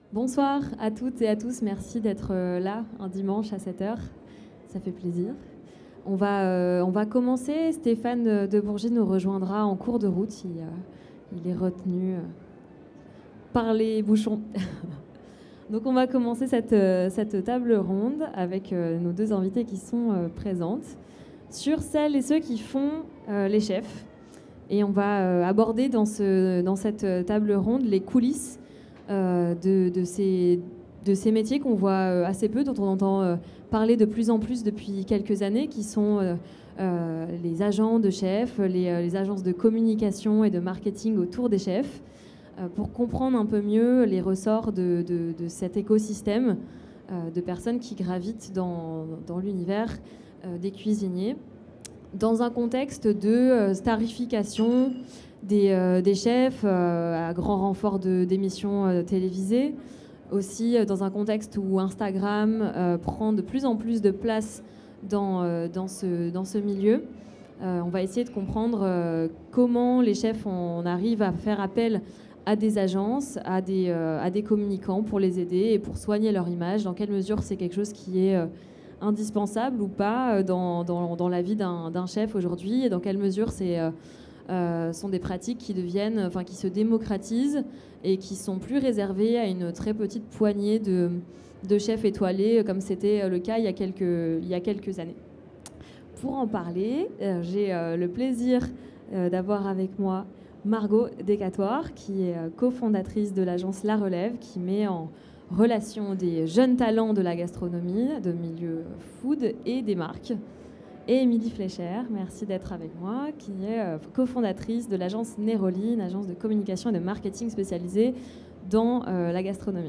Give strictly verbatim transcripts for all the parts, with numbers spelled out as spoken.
Bonsoir à toutes et à tous, merci d'être euh, là un dimanche à sept heures, ça fait plaisir. On va, euh, on va commencer, Stéphane de Bourgie nous rejoindra en cours de route, il, euh, il est retenu euh, par les bouchons. Donc on va commencer cette, euh, cette table ronde avec euh, nos deux invités qui sont euh, présentes sur celles et ceux qui font euh, les chefs. Et on va euh, aborder dans, ce, dans cette table ronde les coulisses euh, de, de, ces, de ces métiers qu'on voit euh, assez peu, dont on entend euh, parler de plus en plus depuis quelques années, qui sont euh, euh, les agents de chefs, les, euh, les agences de communication et de marketing autour des chefs, euh, pour comprendre un peu mieux les ressorts de, de, de cet écosystème euh, de personnes qui gravitent dans, dans l'univers euh, des cuisiniers, dans un contexte de euh, starification des, euh, des chefs euh, à grand renfort de, d'émissions euh, télévisées, aussi euh, dans un contexte où Instagram euh, prend de plus en plus de place dans, euh, dans, ce, dans ce milieu. Euh, on va essayer de comprendre euh, comment les chefs, on, on arrive à faire appel à des agences, à des, euh, à des communicants pour les aider et pour soigner leur image, dans quelle mesure c'est quelque chose qui est euh, indispensable ou pas dans, dans, dans la vie d'un, d'un chef aujourd'hui, et dans quelle mesure c'est euh, euh, sont des pratiques qui deviennent, enfin qui se démocratisent et qui sont plus réservées à une très petite poignée de, de chefs étoilés, comme c'était le cas il y a quelques, il y a quelques années. Pour en parler, euh, j'ai euh, le plaisir euh, d'avoir avec moi Margot Decatoire, qui est euh, cofondatrice de l'agence La Relève, qui met en relation des jeunes talents de la gastronomie, de milieu food et des marques. Et Émilie Fleischer, merci d'être avec moi, qui est euh, cofondatrice de l'agence Neroli, une agence de communication et de marketing spécialisée dans euh, la gastronomie.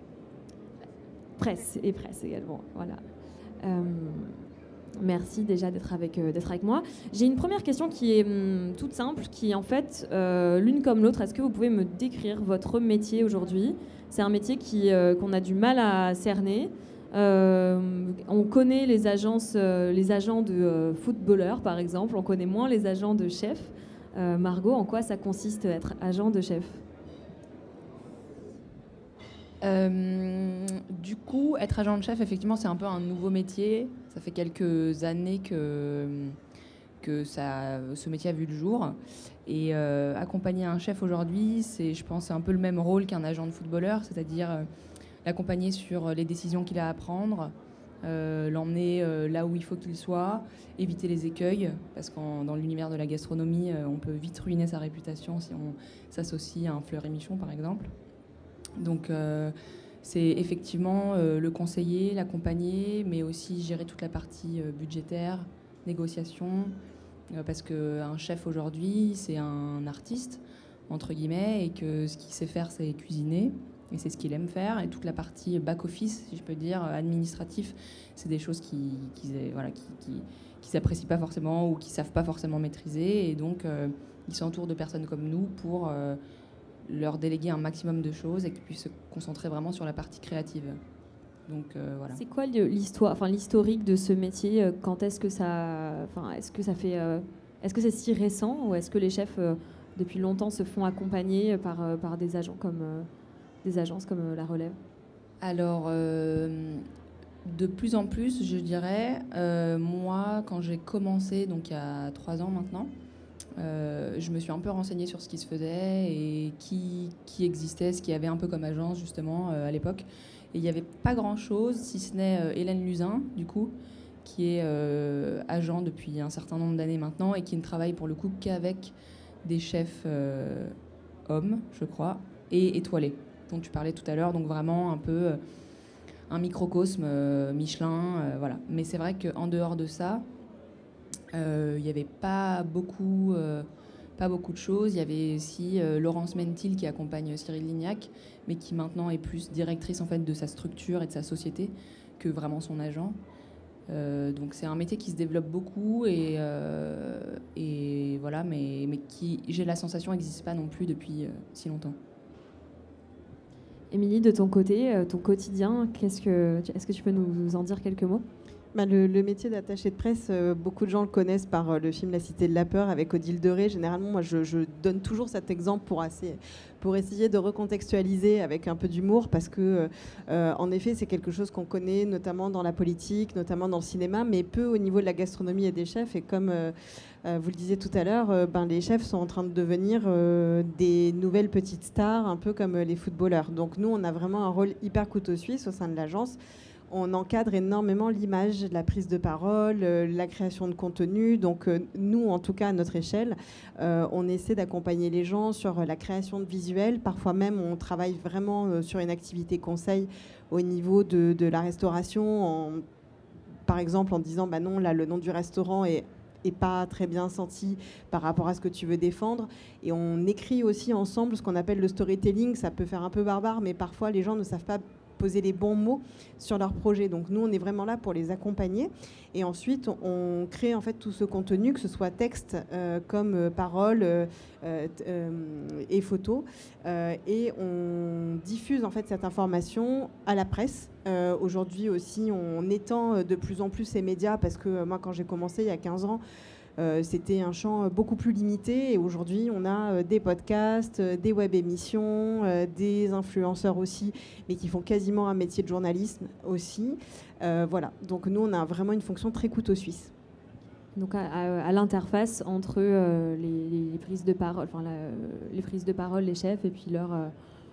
Presse et presse également, voilà. Euh, Merci déjà d'être avec, euh, d'être avec moi. J'ai une première question qui est hum, toute simple, qui est en fait euh, l'une comme l'autre. Est-ce que vous pouvez me décrire votre métier aujourd'hui ? C'est un métier qui, euh, qu'on a du mal à cerner. Euh, on connaît les agences, euh, les agents de euh, footballeurs par exemple. On connaît moins les agents de chefs. Euh, Margot, en quoi ça consiste être agent de chef ? Euh, du coup, être agent de chef, effectivement, c'est un peu un nouveau métier. Ça fait quelques années que, que ça, ce métier a vu le jour. Et euh, accompagner un chef aujourd'hui, c'est, je pense, c'est un peu le même rôle qu'un agent de footballeur, c'est-à-dire euh, l'accompagner sur les décisions qu'il a à prendre, euh, l'emmener euh, là où il faut qu'il soit, éviter les écueils, parce que dans l'univers de la gastronomie, euh, on peut vite ruiner sa réputation si on s'associe à un Fleury-Michon, par exemple. Donc euh, c'est effectivement euh, le conseiller, l'accompagner, mais aussi gérer toute la partie euh, budgétaire, négociation, euh, parce qu'un chef aujourd'hui, c'est un artiste, entre guillemets, et que ce qu'il sait faire, c'est cuisiner, et c'est ce qu'il aime faire, et toute la partie back-office, si je peux dire, administratif, c'est des choses qui, qui, voilà, qui, qui, qui s'apprécient pas forcément ou qui savent pas forcément maîtriser, et donc euh, ils s'entourent de personnes comme nous pour... Euh, leur déléguer un maximum de choses et qu'ils puissent se concentrer vraiment sur la partie créative. Donc euh, voilà. C'est quoi l'histoire, enfin l'historique de ce métier ? Quand est-ce que ça, enfin est-ce que ça fait, euh, est-ce que c'est si récent ou est-ce que les chefs euh, depuis longtemps se font accompagner par euh, par des agents comme euh, des agences comme euh, La Relève ? Alors euh, de plus en plus, je dirais. Euh, moi, quand j'ai commencé, donc il y a trois ans maintenant. Euh, je me suis un peu renseignée sur ce qui se faisait et qui, qui existait, ce qu'il y avait un peu comme agence justement euh, à l'époque. Et il n'y avait pas grand-chose, si ce n'est euh, Hélène Luzin, du coup, qui est euh, agent depuis un certain nombre d'années maintenant et qui ne travaille pour le coup qu'avec des chefs euh, hommes, je crois, et étoilés, dont tu parlais tout à l'heure. Donc vraiment un peu euh, un microcosme euh, Michelin, euh, voilà. Mais c'est vrai qu'en dehors de ça, il euh, n'y avait pas beaucoup, euh, pas beaucoup de choses. Il y avait aussi euh, Laurence Mentil qui accompagne Cyril Lignac, mais qui maintenant est plus directrice en fait, de sa structure et de sa société que vraiment son agent. Euh, donc c'est un métier qui se développe beaucoup et, euh, et voilà, mais, mais qui, j'ai la sensation, n'existe pas non plus depuis euh, si longtemps. Émilie, de ton côté, ton quotidien, qu'est-ce que, est-ce que tu peux nous en dire quelques mots ? Bah, le, le métier d'attaché de presse, euh, beaucoup de gens le connaissent par euh, le film La Cité de la Peur avec Odile de Ré. Généralement, moi, je, je donne toujours cet exemple pour, assez, pour essayer de recontextualiser avec un peu d'humour, parce que, euh, en effet, c'est quelque chose qu'on connaît, notamment dans la politique, notamment dans le cinéma, mais peu au niveau de la gastronomie et des chefs. Et comme euh, euh, vous le disiez tout à l'heure, euh, ben, les chefs sont en train de devenir euh, des nouvelles petites stars, un peu comme euh, les footballeurs. Donc nous, on a vraiment un rôle hyper couteau suisse au sein de l'agence. On encadre énormément l'image, la prise de parole, euh, la création de contenu. Donc euh, nous, en tout cas, à notre échelle, euh, on essaie d'accompagner les gens sur la création de visuels. Parfois même, on travaille vraiment euh, sur une activité conseil au niveau de, de la restauration, en, par exemple en disant bah non, là, le nom du restaurant est et pas très bien senti par rapport à ce que tu veux défendre. Et on écrit aussi ensemble ce qu'on appelle le storytelling. Ça peut faire un peu barbare, mais parfois les gens ne savent pas poser les bons mots sur leur projet. Donc nous, on est vraiment là pour les accompagner. Et ensuite, on crée en fait tout ce contenu, que ce soit texte euh, comme euh, parole euh, euh, et photo. Euh, et on diffuse en fait cette information à la presse. Euh, aujourd'hui aussi, on étend de plus en plus ces médias, parce que euh, moi, quand j'ai commencé il y a quinze ans, Euh, c'était un champ beaucoup plus limité, et aujourd'hui on a euh, des podcasts, euh, des web émissions, euh, des influenceurs aussi, mais qui font quasiment un métier de journalisme aussi. Euh, voilà, donc nous on a vraiment une fonction très couteau suisse. Donc à, à, à l'interface entre euh, les, les prises de parole, enfin la, les prises de parole, les chefs, et puis leur euh,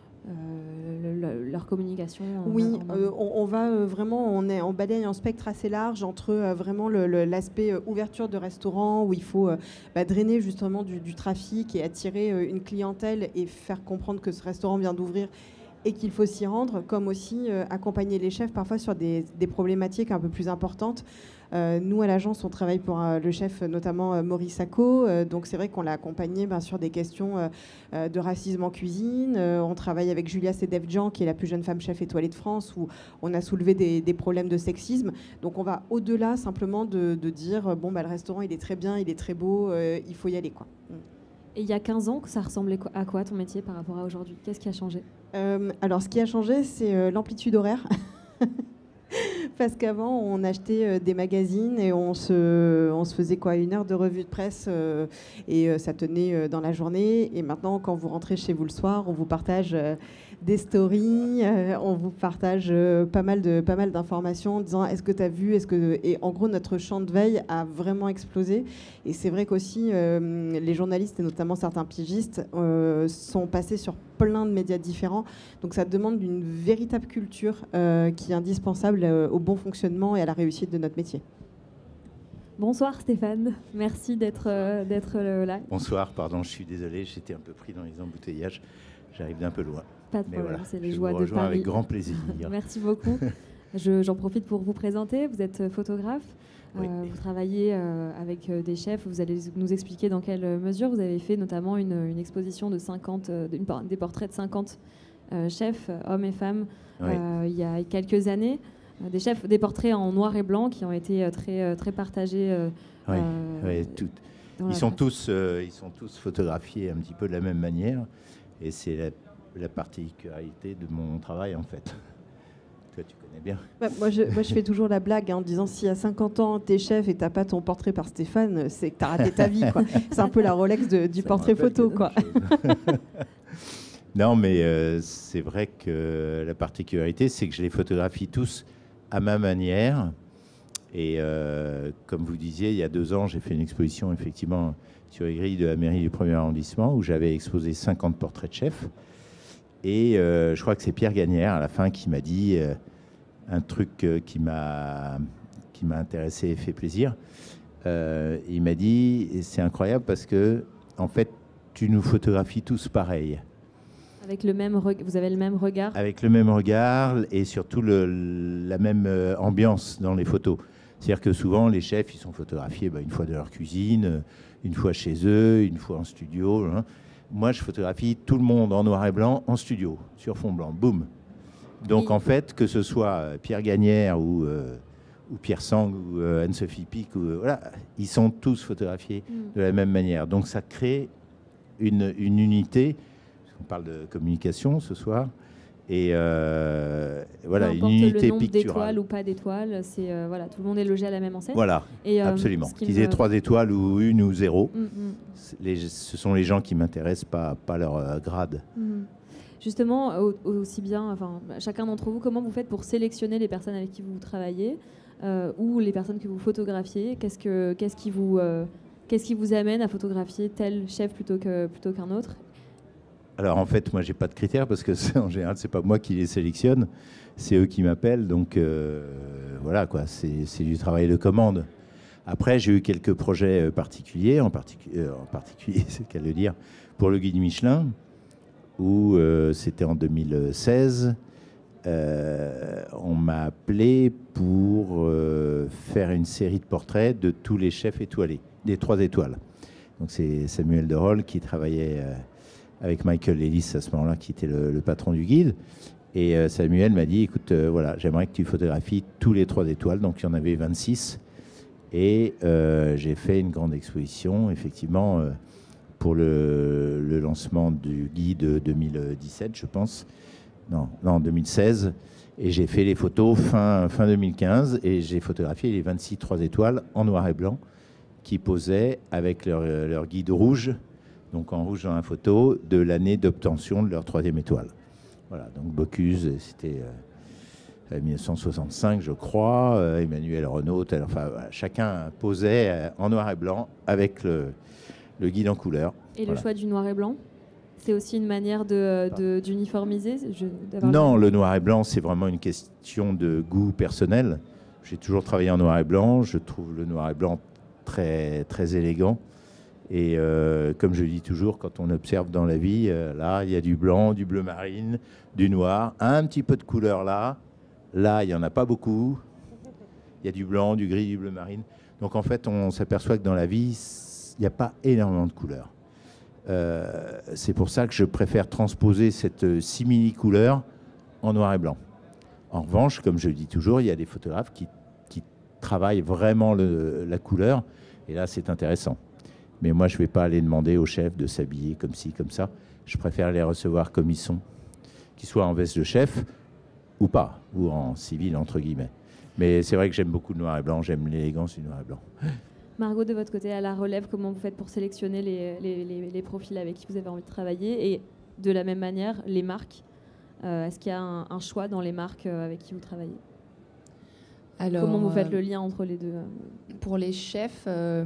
Euh, le, le, leur communication. Oui, en... euh, on, on va euh, vraiment, on, est, on balaye un spectre assez large entre euh, vraiment le, le, l'aspect euh, ouverture de restaurant, où il faut euh, bah, drainer justement du, du trafic et attirer euh, une clientèle et faire comprendre que ce restaurant vient d'ouvrir et qu'il faut s'y rendre, comme aussi euh, accompagner les chefs parfois sur des, des problématiques un peu plus importantes. Euh, nous, à l'agence, on travaille pour euh, le chef, notamment euh, Maurice Sacco. Euh, donc, c'est vrai qu'on l'a accompagné ben, sur des questions euh, euh, de racisme en cuisine. Euh, on travaille avec Julia Sedevjan, qui est la plus jeune femme chef étoilée de France, où on a soulevé des, des problèmes de sexisme. Donc, on va au-delà simplement de, de dire bon, bah, le restaurant, il est très bien, il est très beau, euh, il faut y aller, quoi. Et il y a quinze ans, ça ressemblait à quoi ton métier par rapport à aujourd'hui? Qu'est-ce qui a changé? euh, Alors, ce qui a changé, c'est euh, l'amplitude horaire. Parce qu'avant, on achetait euh, des magazines et on se, on se faisait quoi, une heure de revue de presse euh, et euh, ça tenait euh, dans la journée. Et maintenant, quand vous rentrez chez vous le soir, on vous partage euh, des stories, euh, on vous partage euh, pas mal de, pas mal d'informations en disant est-ce que tu as vu, est-ce que... Et en gros, notre champ de veille a vraiment explosé. Et c'est vrai qu'aussi, euh, les journalistes et notamment certains pigistes euh, sont passés sur plein de médias différents. Donc ça demande une véritable culture euh, qui est indispensable euh, au bon fonctionnement et à la réussite de notre métier. Bonsoir Stéphane, merci d'être, euh, d'être euh, là. Bonsoir, pardon, je suis désolé, j'étais un peu pris dans les embouteillages, j'arrive d'un peu loin. Pas de problème, voilà, c'est les je joies vous de rejoins Paris. Avec grand plaisir. Merci beaucoup. Je, j'en profite pour vous présenter, vous êtes photographe. Oui. Euh, vous travaillez euh, avec euh, des chefs, vous allez nous expliquer dans quelle mesure. Vous avez fait notamment une, une exposition de cinquante, euh, une, des portraits de cinquante euh, chefs, hommes et femmes, Oui. euh, il y a quelques années. Euh, des chefs, des portraits en noir et blanc qui ont été euh, très, euh, très partagés. Euh, oui, euh, oui, tout. Ils, sont tous, euh, ils sont tous photographiés un petit peu de la même manière. Et c'est la, la particularité de mon travail, en fait. Toi, tu connais bien. Bah, moi, je, moi, je fais toujours la blague hein, en disant si à cinquante ans, t'es chef et t'as pas ton portrait par Stéphane, c'est que t'as raté ta vie. Quoi. C'est un peu la Rolex de, du Ça portrait photo. Quoi. Non, mais euh, c'est vrai que la particularité, c'est que je les photographie tous à ma manière. Et euh, comme vous disiez, il y a deux ans, j'ai fait une exposition effectivement sur les grilles de la mairie du premier arrondissement où j'avais exposé cinquante portraits de chefs. Et euh, je crois que c'est Pierre Gagnère, à la fin, qui m'a dit euh, un truc euh, qui m'a qui m'a intéressé et fait plaisir. Euh, il m'a dit, c'est incroyable parce que, en fait, tu nous photographies tous pareil. Avec le même reg- vous avez le même regard. Avec le même regard et surtout le, la même euh, ambiance dans les photos. C'est-à-dire que souvent, les chefs, ils sont photographiés bah, une fois dans leur cuisine, une fois chez eux, une fois en studio. Hein. Moi, je photographie tout le monde en noir et blanc, en studio, sur fond blanc. Boum. Donc, oui. En fait, que ce soit Pierre Gagnère ou, euh, ou Pierre Sang ou euh, Anne-Sophie Pic, ou, euh, voilà, ils sont tous photographiés mm. de la même manière. Donc, ça crée une, une unité. On parle de communication ce soir. Et euh, voilà, Peu une importe unité le nombre picturale. d'étoiles ou pas d'étoiles, c'est euh, voilà, tout le monde est logé à la même enseigne. Voilà, Et, euh, absolument. ce qui Qu'ils me- aient trois étoiles ou une ou zéro, Mm, mm. c'est les- ce sont les gens qui m'intéressent, pas, pas leur euh, grade. Mhm. Justement, au- aussi bien, enfin, chacun d'entre vous, comment vous faites pour sélectionner les personnes avec qui vous travaillez euh, ou les personnes que vous photographiez? Qu'est-ce que, qu'est-ce qui vous, euh, qu'est-ce qui vous amène à photographier tel chef plutôt que plutôt qu'un autre? Alors en fait, moi, j'ai pas de critères parce que c'est- en général, c'est pas moi qui les sélectionne, c'est eux qui m'appellent. Donc euh, voilà, quoi, c'est c'est du travail de commande. Après, j'ai eu quelques projets euh, particuliers, en, particu- euh, en particulier, c'est le cas de le dire, pour le guide Michelin, où euh, c'était en deux mille seize. Euh, on m'a appelé pour euh, faire une série de portraits de tous les chefs étoilés, des trois étoiles. Donc c'est Samuel de Roll qui travaillait euh, avec Michael Ellis à ce moment-là, qui était le, le patron du guide. Et euh, Samuel m'a dit, écoute, euh, voilà, j'aimerais que tu photographies tous les trois étoiles. Donc il y en avait vingt-six. Et euh, j'ai fait une grande exposition, effectivement, euh, pour le, le lancement du guide deux mille dix-sept, je pense. Non, non, deux mille seize. Et j'ai fait les photos fin, fin deux mille quinze. Et j'ai photographié les vingt-six trois étoiles en noir et blanc qui posaient avec leur, leur guide rouge, donc en rouge dans la photo, de l'année d'obtention de leur troisième étoile. Voilà, donc Bocuse, c'était euh, mille neuf cent soixante-cinq, je crois, euh, Emmanuel Renault, tel, enfin, voilà, chacun posait euh, en noir et blanc avec le, le guide en couleur. Et Voilà. le choix du noir et blanc, c'est aussi une manière de, de- d'uniformiser je- d'avoir Non, le- le noir et blanc, c'est vraiment une question de goût personnel. J'ai toujours travaillé en noir et blanc. Je trouve le noir et blanc très, très élégant. Et euh, comme je dis toujours, quand on observe dans la vie, euh, là, il y a du blanc, du bleu marine, du noir, un petit peu de couleur là. Là, il n'y en a pas beaucoup. Il y a du blanc, du gris, du bleu marine. Donc en fait, on s'aperçoit que dans la vie, il n'y a pas énormément de couleurs. Euh, c'est pour ça que je préfère transposer cette simili-couleur en noir et blanc. En revanche, comme je le dis toujours, il y a des photographes qui, qui travaillent vraiment le, la couleur, et là, c'est intéressant. Mais moi, je ne vais pas aller demander aux chefs de s'habiller comme ci, comme ça. Je préfère les recevoir comme ils sont, qu'ils soient en veste de chef ou pas, ou en civil, entre guillemets. Mais c'est vrai que j'aime beaucoup le noir et blanc, j'aime l'élégance du noir et blanc. Margot, de votre côté, à la relève, comment vous faites pour sélectionner les, les- les- les profils avec qui vous avez envie de travailler? Et de la même manière, les marques. Euh, est-ce qu'il y a un, un choix dans les marques euh, avec qui vous travaillez? Alors, Comment vous faites euh, le lien entre les deux? Pour les chefs, euh,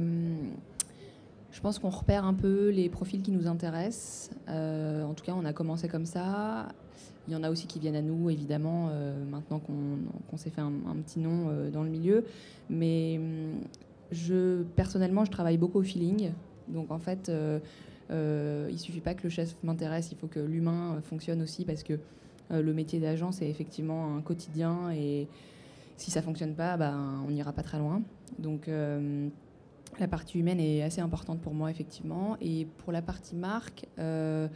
je pense qu'on repère un peu les profils qui nous intéressent. Euh, en tout cas, on a commencé comme ça. Il y en a aussi qui viennent à nous, évidemment, euh, maintenant qu'on qu'on s'est fait un, un petit nom euh, dans le milieu. Mais hum, je, personnellement, je travaille beaucoup au feeling. Donc, en fait, euh, euh, il ne suffit pas que le chef m'intéresse, il faut que l'humain fonctionne aussi, parce que euh, le métier d'agent, c'est effectivement un quotidien. Et si ça ne fonctionne pas, bah, on n'ira pas très loin. Donc, euh, la partie humaine est assez importante pour moi, effectivement. Et pour la partie marque, euh,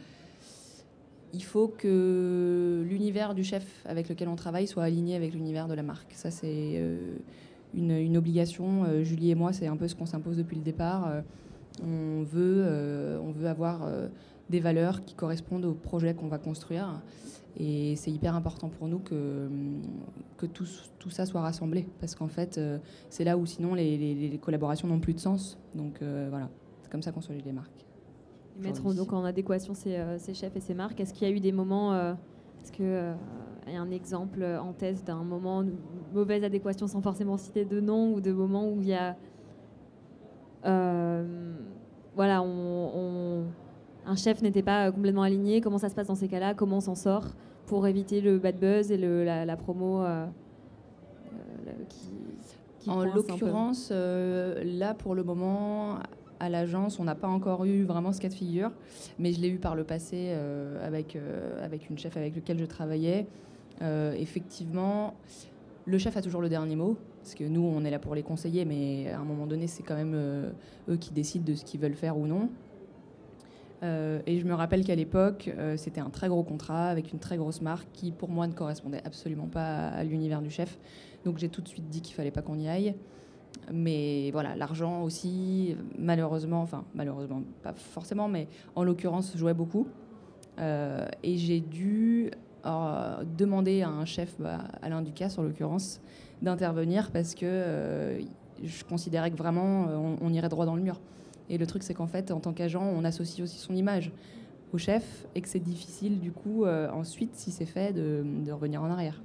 il faut que l'univers du chef avec lequel on travaille soit aligné avec l'univers de la marque. Ça, c'est euh, une, une obligation. Euh, Julie et moi, c'est un peu ce qu'on s'impose depuis le départ. Euh, on, veut, euh, on veut avoir euh, des valeurs qui correspondent au projet qu'on va construire. Et c'est hyper important pour nous que, que tout, tout ça soit rassemblé. Parce qu'en fait, euh, c'est là où sinon les, les, les collaborations n'ont plus de sens. Donc euh, voilà, c'est comme ça qu'on choisit les marques. Et mettre en- donc en adéquation ces, euh, ces chefs et ces marques. Est-ce qu'il y a eu des moments, euh, est-ce qu'il euh, y a un exemple en tête d'un moment de mauvaise adéquation sans forcément citer de nom, ou de moments où il y a... euh, voilà, on, on- un chef n'était pas complètement aligné. Comment ça se passe dans ces cas-là? Comment on s'en sort pour éviter le bad buzz et le, la, la promo euh, euh, qui, qui En coince un peu? l'occurrence, euh, là pour le moment, à l'agence, on n'a pas encore eu vraiment ce cas de figure, mais je l'ai eu par le passé euh, avec, euh, avec une chef avec laquelle je travaillais. Euh, effectivement, le chef a toujours le dernier mot, parce que nous, on est là pour les conseiller, mais à un moment donné, c'est quand même euh, eux qui décident de ce qu'ils veulent faire ou non. Euh, et je me rappelle qu'à l'époque, euh, c'était un très gros contrat avec une très grosse marque qui, pour moi, ne correspondait absolument pas à, à l'univers du chef. Donc j'ai tout de suite dit qu'il fallait pas qu'on y aille. Mais voilà, l'argent aussi, malheureusement, enfin malheureusement, pas forcément, mais en l'occurrence, jouait beaucoup. Euh, et j'ai dû euh, demandé à un chef, bah, Alain Ducasse en l'occurrence, d'intervenir parce que euh, je considérais que vraiment euh, on, on irait droit dans le mur. Et le truc, c'est qu'en fait, en tant qu'agent, on associe aussi son image au chef et que c'est difficile, du coup, euh, ensuite, si c'est fait, de, de revenir en arrière.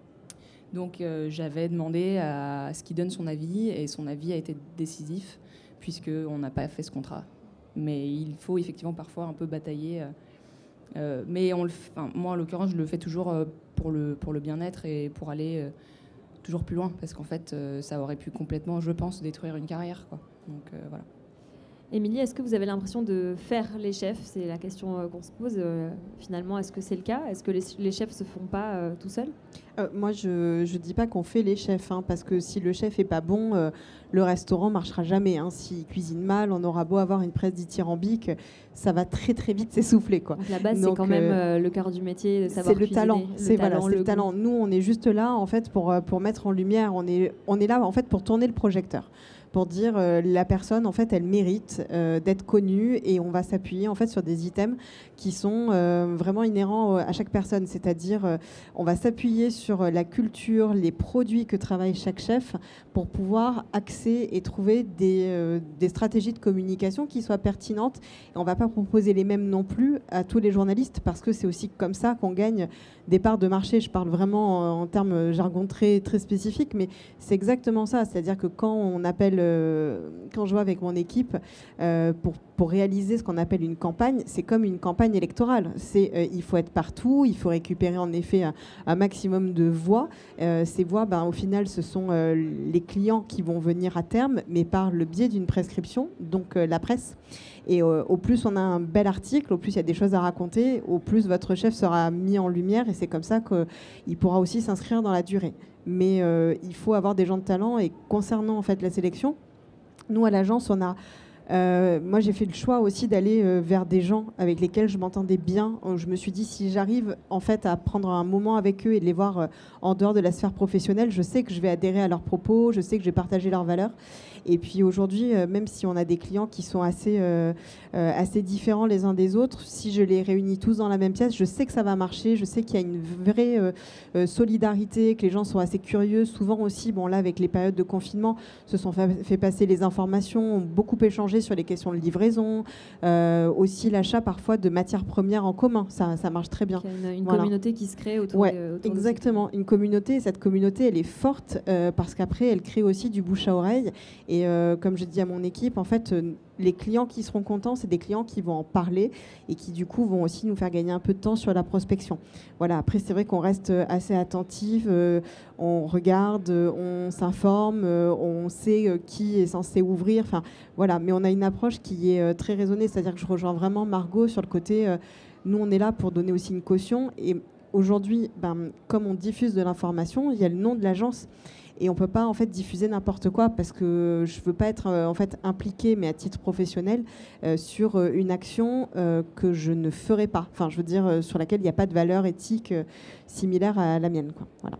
Donc, euh, j'avais demandé à ce qu'il donne son avis et son avis a été décisif puisqu'on n'a pas fait ce contrat. Mais il faut effectivement parfois un peu batailler. Euh, euh, mais on le, enfin, moi, en l'occurrence, je le fais toujours euh, pour le, pour le bien-être et pour aller euh, toujours plus loin parce qu'en fait, euh, ça aurait pu complètement, je pense, détruire une carrière, quoi. Donc, euh, voilà. Émilie, est-ce que vous avez l'impression de faire les chefs? C'est la question euh, qu'on se pose. Euh, finalement, est-ce que c'est le cas? Est-ce que les, les chefs se font pas euh, tout seuls? euh, Moi, je ne dis pas qu'on fait les chefs, hein, parce que si le chef est pas bon, euh, le restaurant marchera jamais. Hein. S'il cuisine mal, on aura beau avoir une presse dithyrambique, ça va très très vite s'essouffler, quoi. Donc la base, Donc, c'est quand même euh, euh, le cœur du métier, de savoir c'est le cuisiner. talent, c'est voilà, talent, c'est le, le talent. Nous, on est juste là en fait pour euh, pour mettre en lumière. On est on est là en fait pour tourner le projecteur, pour dire euh, la personne en fait elle mérite euh, d'être connue et on va s'appuyer en fait sur des items qui sont euh, vraiment inhérents à chaque personne, c'est-à-dire euh, on va s'appuyer sur la culture, les produits que travaille chaque chef pour pouvoir axer et trouver des, euh, des stratégies de communication qui soient pertinentes. Et on ne va pas proposer les mêmes non plus à tous les journalistes parce que c'est aussi comme ça qu'on gagne des parts de marché. Je parle vraiment en termes jargon très, très spécifiques, mais c'est exactement ça. C'est-à-dire que quand on appelle, euh, quand je vois avec mon équipe euh, pour, pour réaliser ce qu'on appelle une campagne, c'est comme une campagne électorale. C'est, euh, il faut être partout, il faut récupérer en effet un, un maximum de voix. Euh, ces voix, ben, au final, ce sont euh, les clients qui vont venir à terme, mais par le biais d'une prescription, donc euh, la presse. Et euh, au plus on a un bel article, au plus il y a des choses à raconter, au plus votre chef sera mis en lumière et c'est comme ça qu'il pourra aussi s'inscrire dans la durée. Mais euh, il faut avoir des gens de talent et concernant en fait la sélection, nous à l'agence on a Euh, moi, j'ai fait le choix aussi d'aller euh, vers des gens avec lesquels je m'entendais bien. Je me suis dit, si j'arrive en fait à prendre un moment avec eux et de les voir euh, en dehors de la sphère professionnelle, je sais que je vais adhérer à leurs propos, je sais que je vais partager leurs valeurs. Et puis aujourd'hui, euh, même si on a des clients qui sont assez, euh, euh, assez différents les uns des autres, si je les réunis tous dans la même pièce, je sais que ça va marcher, je sais qu'il y a une vraie euh, euh, solidarité, que les gens sont assez curieux. Souvent aussi, bon là, avec les périodes de confinement, se sont fait, fait passer les informations, ont beaucoup échangé sur les questions de livraison, euh, aussi l'achat parfois de matières premières en commun. Ça, ça marche très bien. Il y a une, une voilà. communauté qui se crée autour, ouais, de, autour exactement. Une communauté, et cette communauté, elle est forte euh, parce qu'après, elle crée aussi du bouche à oreille. Et euh, comme je dis à mon équipe, en fait, euh, les clients qui seront contents, c'est des clients qui vont en parler et qui, du coup, vont aussi nous faire gagner un peu de temps sur la prospection. Voilà. Après, c'est vrai qu'on reste assez attentif, euh, on regarde, on s'informe, euh, on sait euh, qui est censé ouvrir. Enfin, voilà. Mais on a une approche qui est euh, très raisonnée, c'est-à-dire que je rejoins vraiment Margot sur le côté, euh, nous, on est là pour donner aussi une caution. Et aujourd'hui, ben, comme on diffuse de l'information, il y a le nom de l'agence. Et on ne peut pas en fait diffuser n'importe quoi parce que je ne veux pas être euh, en fait impliquée, mais à titre professionnel, euh, sur euh, une action euh, que je ne ferai pas. Enfin, je veux dire, euh, sur laquelle il n'y a pas de valeur éthique euh, similaire à la mienne, quoi. Voilà.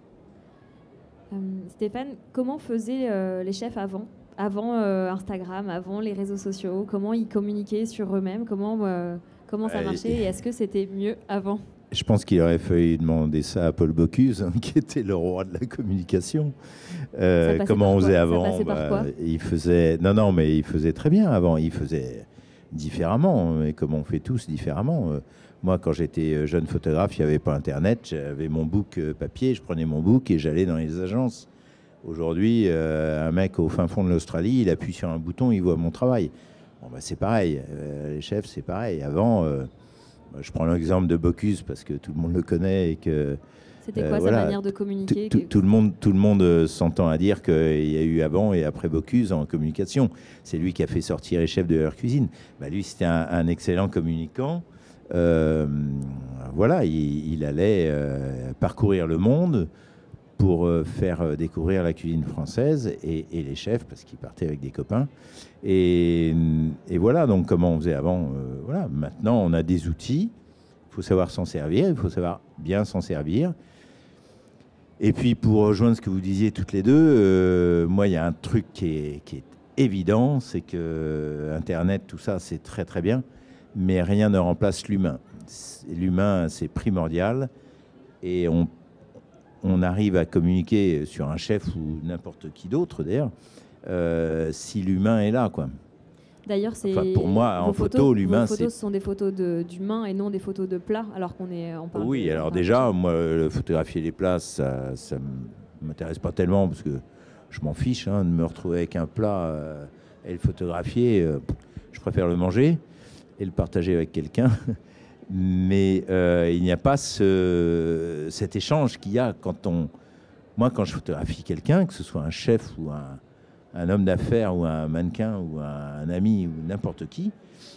Euh, Stéphane, comment faisaient euh, les chefs avant Avant euh, Instagram, avant les réseaux sociaux? Comment ils communiquaient sur eux-mêmes? Comment, euh, comment ça marchait? Et est-ce que c'était mieux avant? Je pense qu'il aurait fallu demander ça à Paul Bocuse, hein, qui était le roi de la communication. Euh, comment on faisait avant? Ça par quoi? Il faisait, non, non, mais il faisait très bien avant. Il faisait différemment, mais comme on fait tous différemment. Moi, quand j'étais jeune photographe, il n'y avait pas Internet. J'avais mon book papier, je prenais mon book et j'allais dans les agences. Aujourd'hui, euh, un mec au fin fond de l'Australie, il appuie sur un bouton, il voit mon travail. Bon, bah, c'est pareil. Euh, les chefs, c'est pareil. Avant... Euh, je prends l'exemple de Bocuse parce que tout le monde le connaît et que... C'était quoi euh, sa voilà, manière de communiquer? Tout, tout le monde, tout le monde euh, s'entend à dire qu'il y a eu avant et après Bocuse en communication. C'est lui qui a fait sortir les chefs de leur cuisine. Bah, lui, c'était un, un excellent communicant. Euh, voilà, il, il allait euh, parcourir le monde pour euh, faire découvrir la cuisine française et, et les chefs, parce qu'il partait avec des copains. Et, et voilà, donc comment on faisait avant. Euh, voilà. Maintenant, on a des outils. Il faut savoir s'en servir, il faut savoir bien s'en servir. Et puis, pour rejoindre ce que vous disiez toutes les deux, euh, moi, il y a un truc qui est, qui est évident, c'est que Internet, tout ça, c'est très, très bien. mais rien ne remplace l'humain. L'humain, c'est primordial, et on, on arrive à communiquer sur un chef ou n'importe qui d'autre, d'ailleurs, euh, si l'humain est là, quoi. D'ailleurs, c'est Enfin, pour moi, en vos photo, photos, l'humain, vos photos, c'est... ce sont des photos de- d'humains et non des photos de plats, alors qu'on est on parle Oui, de- alors enfin, déjà, moi, le photographier les plats, ça ne m'intéresse pas tellement, parce que je m'en fiche hein, de me retrouver avec un plat euh, et le photographier. Euh, je préfère le manger et le partager avec quelqu'un. Mais euh, il n'y a pas ce, cet échange qu'il y a quand on... Moi, quand je photographie quelqu'un, que ce soit un chef ou un, un homme d'affaires ou un mannequin ou un, un ami ou n'importe qui,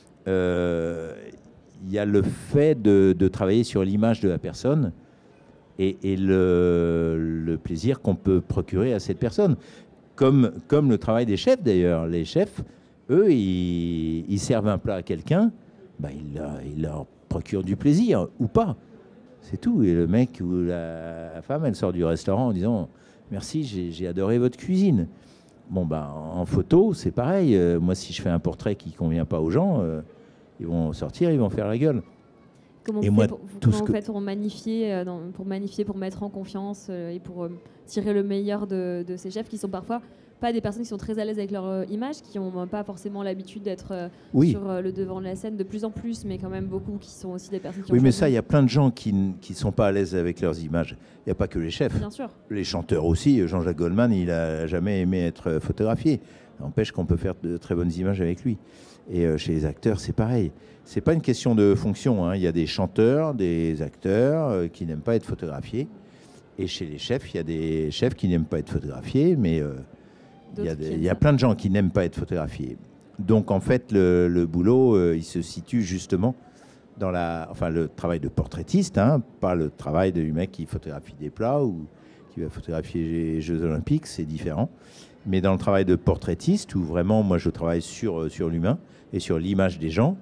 euh, il y a le fait de, de travailler sur l'image de la personne et, et le, le plaisir qu'on peut procurer à cette personne. Comme, comme le travail des chefs, d'ailleurs. Les chefs, eux, ils, ils servent un plat à quelqu'un, bah, ils, ils leur procurent du plaisir, ou pas. C'est tout. Et le mec ou la, la femme, elle sort du restaurant en disant « Merci, j'ai, j'ai adoré votre cuisine ». Bon, bah, en photo, c'est pareil. Euh, moi, si je fais un portrait qui ne convient pas aux gens, euh, ils vont sortir, ils vont faire la gueule. Comment, Et vous, moi, faites pour, vous, tout comment ce vous que- faites pour magnifier, euh, dans- pour magnifier, pour mettre en confiance euh, et pour euh, tirer le meilleur de, de ces chefs qui sont parfois pas des personnes qui sont très à l'aise avec leur euh, image, qui n'ont pas forcément l'habitude d'être euh, Oui. sur euh, le devant de la scène, de plus en plus, mais quand même beaucoup qui sont aussi des personnes qui ont Oui, mais choisi- ça, il y a plein de gens qui ne sont pas à l'aise avec leurs images. Il n'y a pas que les chefs. Bien sûr. Les chanteurs aussi. Jean-Jacques Goldman, il n'a jamais aimé être photographié. Ça n'empêche qu'on peut faire de très bonnes images avec lui. Et euh, chez les acteurs, c'est pareil. C'est pas une question de fonction, hein. Il y a des chanteurs, des acteurs euh, qui n'aiment pas être photographiés. Et chez les chefs, il y a des chefs qui n'aiment pas être photographiés, mais euh, il y a, D'autres qui des- aiment il y a ça. plein de gens qui n'aiment pas être photographiés. Donc en fait, le, le boulot, euh, il se situe justement dans la, enfin le travail de portraitiste, hein, pas le travail du mec qui photographie des plats ou qui va photographier les Jeux Olympiques, c'est différent. Mais dans le travail de portraitiste, où vraiment, moi, je travaille sur, sur l'humain et sur l'image des gens,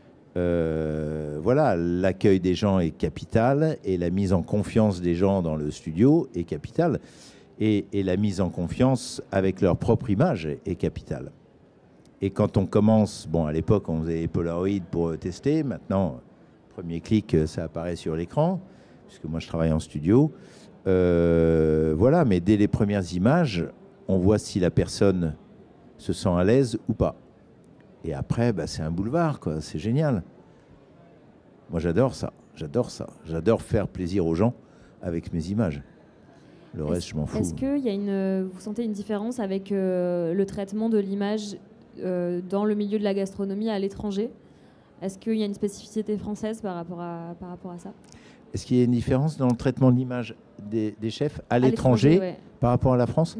euh, voilà, l'accueil des gens est capital et la mise en confiance des gens dans le studio est capitale. Et, et la mise en confiance avec leur propre image est capitale. Et quand on commence, bon, à l'époque, on faisait les Polaroid pour tester. Maintenant, premier clic, ça apparaît sur l'écran, puisque moi, je travaille en studio. Euh, voilà, mais dès les premières images, on voit si la personne se sent à l'aise ou pas. Et après, bah, c'est un boulevard, quoi. C'est génial. Moi, j'adore ça. J'adore ça. J'adore faire plaisir aux gens avec mes images. Le Est-ce- reste, je m'en fous. Est-ce que y a une, vous sentez une différence avec euh, le traitement de l'image euh, dans le milieu de la gastronomie à l'étranger? Est-ce qu'il y a une spécificité française par rapport à, par rapport à ça? Est-ce qu'il y a une différence dans le traitement de l'image des, des chefs à À l'étranger ouais. par rapport à la France? Mm.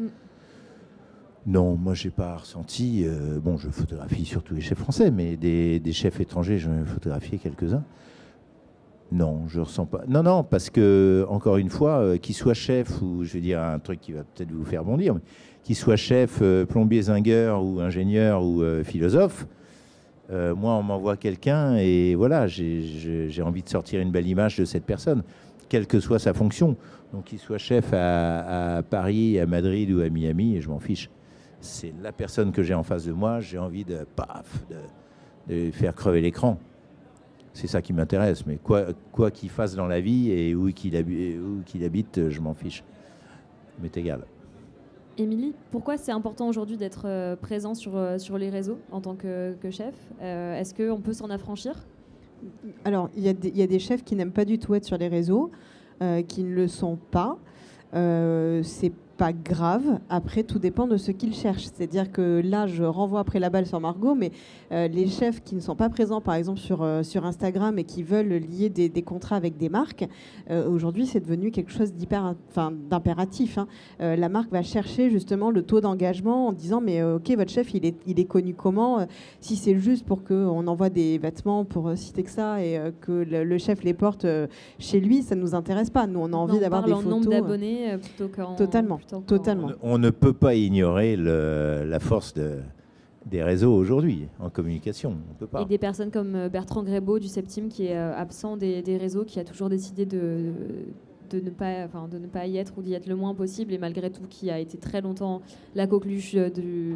Non, moi, j'ai pas ressenti. euh, bon, je photographie surtout les chefs français, mais des, des chefs étrangers, j'en ai photographié quelques-uns. Non, je ressens pas. Non, non, parce que, encore une fois, euh, qu'il soit chef, ou je vais dire un truc qui va peut-être vous faire bondir, mais qu'il soit chef, euh, plombier zingueur, ou ingénieur, ou euh, philosophe, euh, moi, on m'envoie quelqu'un, et voilà, j'ai- j'ai j'ai envie de sortir une belle image de cette personne, quelle que soit sa fonction. Donc, qu'il soit chef à, à Paris, à Madrid ou à Miami, et je m'en fiche. C'est la personne que j'ai en face de moi, j'ai envie de, paf, de, de faire crever l'écran. C'est ça qui m'intéresse, mais quoi quoi qu'il fasse dans la vie et où qu'il habi- où qu'il habite, je m'en fiche. Mais c'est égal. Émilie, pourquoi c'est important aujourd'hui d'être euh, présent sur, euh, sur les réseaux en tant que, que chef? Euh, Est-ce qu'on peut s'en affranchir? Alors, il y, a des- il y a des chefs qui n'aiment pas du tout être sur les réseaux, euh, qui ne le sont pas. Euh, c'est pas grave. Après, tout dépend de ce qu'ils cherchent. C'est-à-dire que là, je renvoie après la balle sur Margot, mais euh, les chefs qui ne sont pas présents, par exemple, sur, euh, sur Instagram et qui veulent lier des, des contrats avec des marques, euh, aujourd'hui, c'est devenu quelque chose d'hyper, enfin, d'impératif, hein. Euh, la marque va chercher justement le taux d'engagement en disant, mais euh, OK, votre chef, il est, il est connu comment? Euh, Si c'est juste pour qu'on envoie des vêtements pour euh, citer que ça et euh, que le, le chef les porte euh, chez lui, ça ne nous intéresse pas. Nous, on a envie d'avoir des On parle en photos. nombre euh, d'abonnés euh, plutôt qu'en... Totalement, plutôt qu'en- totalement. On, on ne peut pas ignorer le- la force de- des réseaux aujourd'hui en communication. On peut pas. Et des personnes comme euh, Bertrand Grébeau du Septime, qui est euh, absent des, des réseaux, qui a toujours décidé de, de, ne pas, enfin, de ne pas y être ou d'y être le moins possible, et malgré tout qui a été très longtemps la coqueluche euh, du,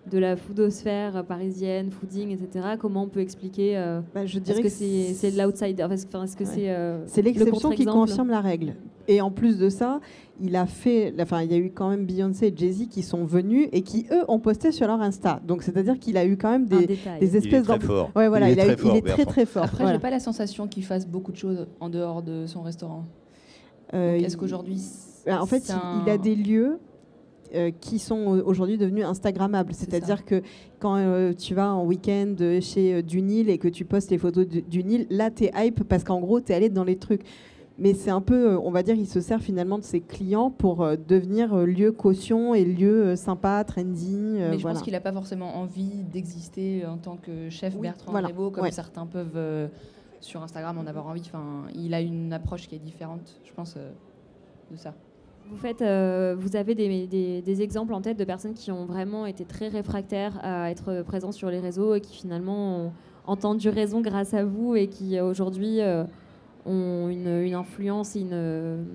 de la foodosphère parisienne, fooding, et cetera. Comment on peut expliquer euh, bah, je est-ce dirais que, que c'est, c'est l'outsider, enfin, est-ce que ouais. c'est euh, c'est l'exception le qui contre-exemple confirme la règle. Et en plus de ça, il a fait, enfin, il y a eu quand même Beyoncé et Jay-Z qui sont venus et qui eux ont posté sur leur Insta. Donc c'est-à-dire qu'il a eu quand même des, des espèces il est très fort. Ouais, voilà, il, il, est a très eu, fort, il est très très fort. Après, voilà. j'ai pas la sensation qu'il fasse beaucoup de choses en dehors de son restaurant. Euh, Donc, est-ce qu'aujourd'hui, en fait, il, un... il a des lieux euh, qui sont aujourd'hui devenus instagrammables. C'est-à-dire que quand euh, tu vas en week-end chez euh, du Nil et que tu postes les photos du, du Nil, là, t'es hype parce qu'en gros, t'es allé dans les trucs. Mais c'est un peu, on va dire, il se sert finalement de ses clients pour euh, devenir euh, lieu caution et lieu euh, sympa, trendy. Euh, Mais je voilà. pense qu'il n'a pas forcément envie d'exister en tant que chef oui, Bertrand voilà. Raybaud, comme ouais. certains peuvent euh, sur Instagram en avoir envie. Enfin, il a une approche qui est différente, je pense, euh, de ça. Vous, faites, euh, vous avez des, des, des exemples en tête de personnes qui ont vraiment été très réfractaires à être présents sur les réseaux et qui finalement ont entendu raison grâce à vous et qui aujourd'hui euh, ont une, une influence, une, euh,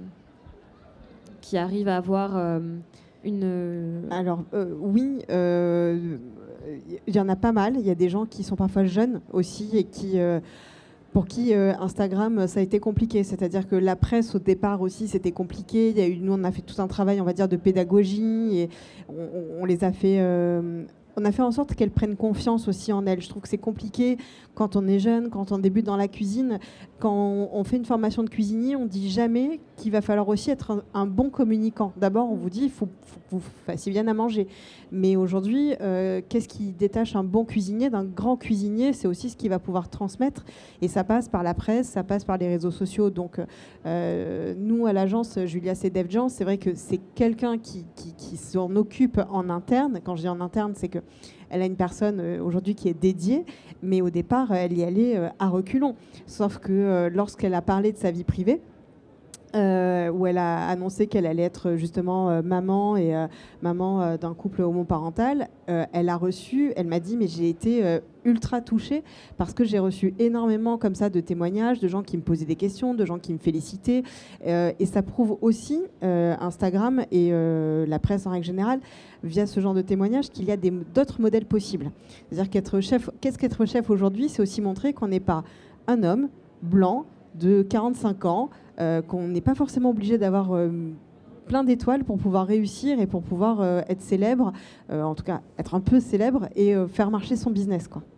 qui arrivent à avoir euh, une... Alors euh, oui, euh, il y en a pas mal. Il y a des gens qui sont parfois jeunes aussi et qui... Euh, pour qui euh, Instagram, ça a été compliqué. C'est-à-dire que la presse, au départ aussi, c'était compliqué. Il y a eu, nous, on a fait tout un travail, on va dire, de pédagogie. Et on, on les a fait... Euh, on a fait en sorte qu'elles prennent confiance aussi en elles. Je trouve que c'est compliqué quand on est jeune, quand on débute dans la cuisine. Quand on, on fait une formation de cuisinier, on ne dit jamais qu'il va falloir aussi être un, un bon communicant. D'abord, on vous dit qu'il faut, faut que vous fassiez bien à manger. Mais aujourd'hui, euh, qu'est-ce qui détache un bon cuisinier d'un grand cuisinier? C'est aussi ce qu'il va pouvoir transmettre. Et ça passe par la presse, ça passe par les réseaux sociaux. Donc, euh, nous, à l'agence Julia Cedevjan, c'est vrai que c'est quelqu'un qui, qui, qui s'en occupe en interne. Quand je dis en interne, c'est que elle a une personne euh, aujourd'hui qui est dédiée, mais au départ, elle y allait euh, à reculons. Sauf que euh, lorsqu'elle a parlé de sa vie privée, Euh, où elle a annoncé qu'elle allait être justement euh, maman et euh, maman euh, d'un couple homoparental, euh, elle a reçu, elle m'a dit, mais j'ai été euh, ultra touchée parce que j'ai reçu énormément comme ça de témoignages, de gens qui me posaient des questions, de gens qui me félicitaient. Euh, et ça prouve aussi, euh, Instagram et euh, la presse en règle générale, via ce genre de témoignages, qu'il y a des, d'autres modèles possibles. C'est-à-dire qu'être chef, qu'est-ce qu'être chef aujourd'hui? C'est aussi montrer qu'on n'est pas un homme blanc de quarante-cinq ans, Euh, qu'on n'est pas forcément obligé d'avoir euh, plein d'étoiles pour pouvoir réussir et pour pouvoir euh, être célèbre, euh, en tout cas être un peu célèbre et euh, faire marcher son business, quoi.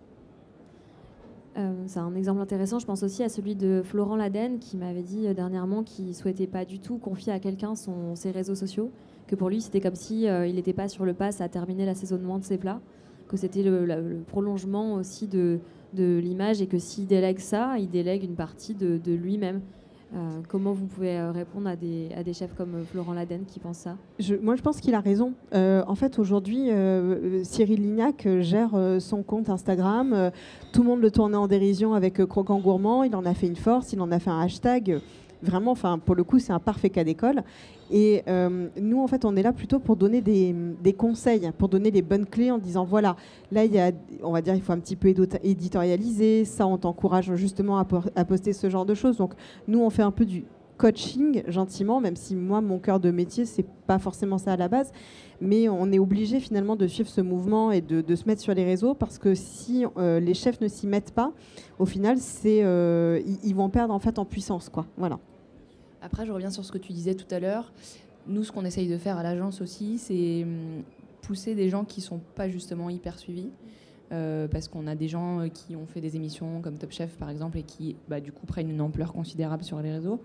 Euh, c'est un exemple intéressant. Je pense aussi à celui de Florent Laden qui m'avait dit euh, dernièrement qu'il ne souhaitait pas du tout confier à quelqu'un son, ses réseaux sociaux, que pour lui c'était comme si euh, il n'était pas sur le pass à terminer l'assaisonnement de ses plats, que c'était le, le, le prolongement aussi de, de l'image et que s'il délègue ça, il délègue une partie de, de lui-même. Euh, comment vous pouvez euh, répondre à des, à des chefs comme Florent Laden qui pensent ça? Je, moi, je pense qu'il a raison. Euh, en fait, aujourd'hui, euh, Cyril Lignac gère euh, son compte Instagram. Euh, tout le monde le tournait en dérision avec euh, Croquant Gourmand. Il en a fait une force, il en a fait un hashtag. Vraiment, enfin, pour le coup, c'est un parfait cas d'école. Et euh, nous, en fait, on est là plutôt pour donner des, des conseils, pour donner les bonnes clés en disant, voilà, là, il y a, on va dire, il faut un petit peu éditorialiser. Ça, on t'encourage justement à, à poster ce genre de choses. Donc, nous, on fait un peu du coaching, gentiment, même si moi, mon cœur de métier, c'est pas forcément ça à la base. Mais on est obligé, finalement, de suivre ce mouvement et de, de se mettre sur les réseaux parce que si euh, les chefs ne s'y mettent pas, au final, c'est, euh, ils, ils vont perdre, en fait, en puissance, quoi. Voilà. Après, je reviens sur ce que tu disais tout à l'heure. Nous, ce qu'on essaye de faire à l'agence aussi, c'est pousser des gens qui ne sont pas justement hyper suivis. Euh, parce qu'on a des gens qui ont fait des émissions comme Top Chef, par exemple, et qui, bah, du coup, prennent une ampleur considérable sur les réseaux.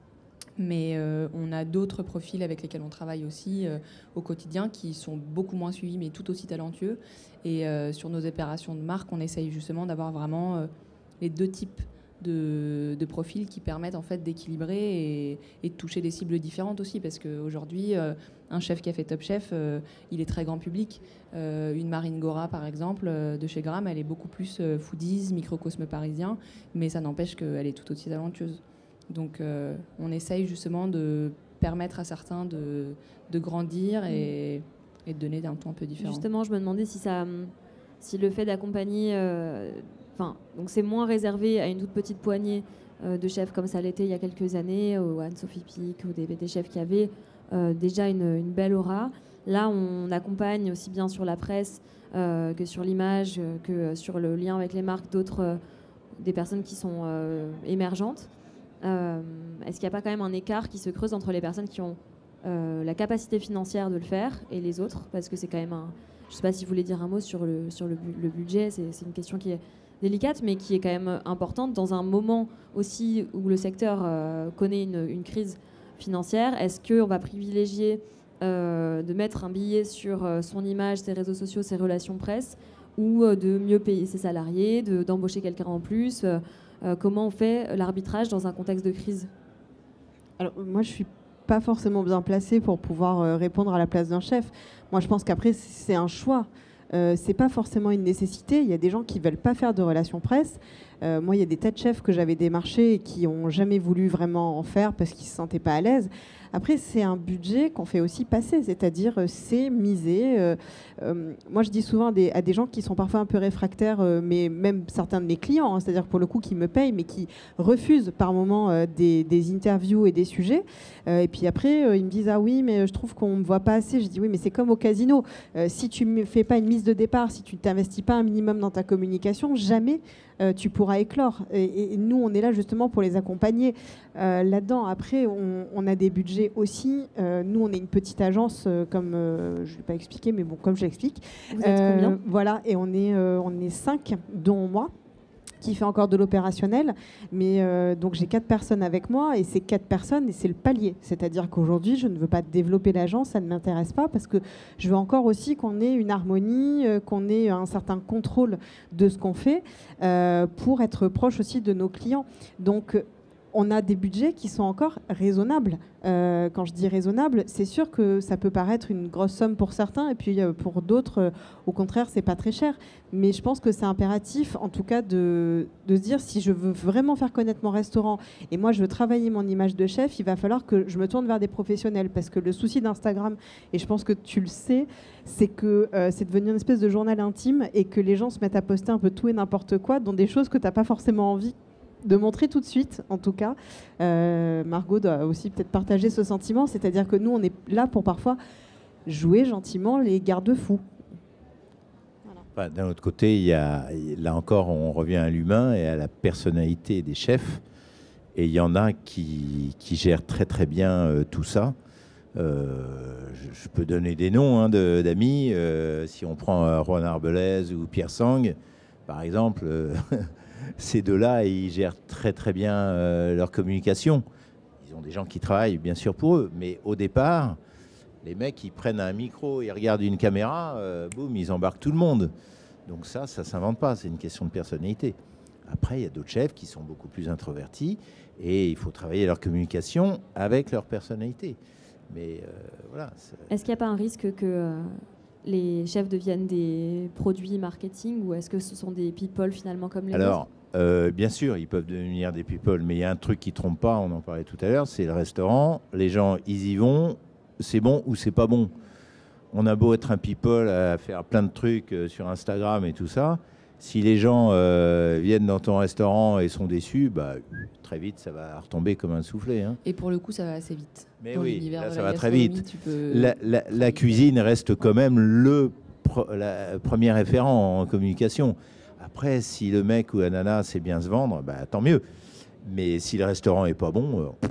Mais euh, on a d'autres profils avec lesquels on travaille aussi euh, au quotidien qui sont beaucoup moins suivis, mais tout aussi talentueux. Et euh, sur nos opérations de marque, on essaye justement d'avoir vraiment euh, les deux types De, de profils qui permettent en fait d'équilibrer et, et de toucher des cibles différentes aussi, parce qu'aujourd'hui euh, un chef qui a fait Top Chef euh, il est très grand public. Euh, une Marine Gora par exemple euh, de chez Gram, elle est beaucoup plus euh, foodies, microcosme parisien, mais ça n'empêche qu'elle est tout aussi talentueuse. Donc euh, on essaye justement de permettre à certains de, de grandir et, et de donner un ton un peu différent. Justement, je me demandais si, ça, si le fait d'accompagner euh, Enfin, donc c'est moins réservé à une toute petite poignée euh, de chefs comme ça l'était il y a quelques années, ou Anne-Sophie Pic, ou des, des chefs qui avaient euh, déjà une, une belle aura. Là, on accompagne aussi bien sur la presse euh, que sur l'image, euh, que sur le lien avec les marques, d'autres, euh, des personnes qui sont euh, émergentes. Euh, est-ce qu'il n'y a pas quand même un écart qui se creuse entre les personnes qui ont euh, la capacité financière de le faire et les autres? Parce que c'est quand même un... Je ne sais pas si vous voulez dire un mot sur le, sur le, le budget, c'est, c'est une question qui est délicate, mais qui est quand même importante dans un moment aussi où le secteur euh, connaît une, une crise financière. Est-ce qu'on va privilégier euh, de mettre un billet sur euh, son image, ses réseaux sociaux, ses relations presse, ou euh, de mieux payer ses salariés, de, d'embaucher quelqu'un en plus euh, euh, Comment on fait l'arbitrage dans un contexte de crise? Alors, moi, je suis pas forcément bien placée pour pouvoir euh, répondre à la place d'un chef. Moi, je pense qu'après, c'est un choix. Euh, c'est pas forcément une nécessité. Il y a des gens qui veulent pas faire de relations presse. Euh, moi, il y a des tas de chefs que j'avais démarchés et qui ont jamais voulu vraiment en faire parce qu'ils se sentaient pas à l'aise. Après, c'est un budget qu'on fait aussi passer, c'est-à-dire euh, c'est miser. Euh, euh, moi, je dis souvent à des, à des gens qui sont parfois un peu réfractaires, euh, mais même certains de mes clients, hein, c'est-à-dire pour le coup qui me payent, mais qui refusent par moment euh, des, des interviews et des sujets. Euh, et puis après, euh, ils me disent ah oui, mais je trouve qu'on me voit pas assez. Je dis oui, mais c'est comme au casino. Euh, si tu ne fais pas une mise de départ, si tu t'investis pas un minimum dans ta communication, jamais euh, tu pourras éclore. Et, et nous, on est là justement pour les accompagner euh, là-dedans. Après, on, on a des budgets aussi. Euh, nous, on est une petite agence, euh, comme euh, je ne vais pas expliquer, mais bon, comme je l'explique. Vous êtes euh, combien? Voilà, et on est, euh, on est cinq, dont moi, qui fait encore de l'opérationnel. Mais euh, donc j'ai quatre personnes avec moi, et ces quatre personnes, et c'est le palier. C'est-à-dire qu'aujourd'hui, je ne veux pas développer l'agence, ça ne m'intéresse pas, parce que je veux encore aussi qu'on ait une harmonie, euh, qu'on ait un certain contrôle de ce qu'on fait, euh, pour être proche aussi de nos clients. Donc on a des budgets qui sont encore raisonnables. Euh, quand je dis raisonnable, c'est sûr que ça peut paraître une grosse somme pour certains, et puis euh, pour d'autres, euh, au contraire, c'est pas très cher. Mais je pense que c'est impératif, en tout cas, de, de se dire, si je veux vraiment faire connaître mon restaurant, et moi je veux travailler mon image de chef, il va falloir que je me tourne vers des professionnels. Parce que le souci d'Instagram, et je pense que tu le sais, c'est que euh, c'est devenu une espèce de journal intime, et que les gens se mettent à poster un peu tout et n'importe quoi, dans des choses que tu n'as pas forcément envie de montrer tout de suite, en tout cas. Euh, Margot doit aussi peut-être partager ce sentiment, c'est-à-dire que nous, on est là pour parfois jouer gentiment les garde-fous. Voilà. Enfin, d'un autre côté, il y a, là encore, on revient à l'humain et à la personnalité des chefs. Et il y en a qui, qui gèrent très très bien euh, tout ça. Euh, je, je peux donner des noms hein, de, d'amis. Euh, si on prend euh, Juan Arbelez ou Pierre Sang, par exemple... Euh, ces deux-là, ils gèrent très très bien euh, leur communication. Ils ont des gens qui travaillent bien sûr pour eux, mais au départ, les mecs, ils prennent un micro, ils regardent une caméra, euh, boum, ils embarquent tout le monde. Donc ça, ça ne s'invente pas, c'est une question de personnalité. Après, il y a d'autres chefs qui sont beaucoup plus introvertis et il faut travailler leur communication avec leur personnalité. Mais euh, voilà. C'est... Est-ce qu'il n'y a pas un risque que... Euh... les chefs deviennent des produits marketing, ou est-ce que ce sont des people finalement comme les Alors, autres? euh, bien sûr, ils peuvent devenir des people, mais il y a un truc qui ne trompe pas, on en parlait tout à l'heure, c'est le restaurant. Les gens, ils y vont, c'est bon ou c'est pas bon. On a beau être un people à faire plein de trucs sur Instagram et tout ça, si les gens euh, viennent dans ton restaurant et sont déçus, bah, très vite, ça va retomber comme un soufflet. Hein. Et pour le coup, ça va assez vite. Mais dans oui, là, ça la va très vite. Tu peux... La, la, la cuisine reste quand même le pro, la, premier référent en communication. Après, si le mec ou la nana sait bien se vendre, bah, tant mieux. Mais si le restaurant n'est pas bon... Euh...